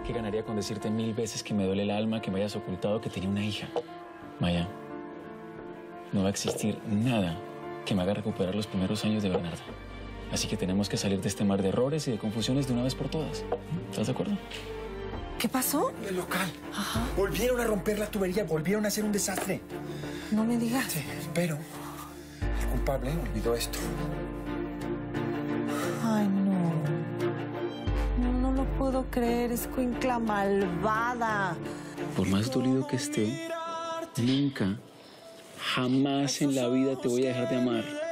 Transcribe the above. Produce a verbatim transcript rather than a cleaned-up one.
¿Qué ganaría con decirte mil veces que me duele el alma que me hayas ocultado que tenía una hija? Maya, no va a existir nada que me haga recuperar los primeros años de Bernarda. Así que tenemos que salir de este mar de errores y de confusiones de una vez por todas. ¿Estás de acuerdo? ¿Qué pasó? El local. Ajá. Volvieron a romper la tubería, volvieron a hacer un desastre. No me digas. Sí, pero el culpable olvidó esto. Ay, no. No, no lo puedo creer. Es cuincla malvada. Por más dolido que esté, nunca, jamás en la vida te voy a dejar de amar.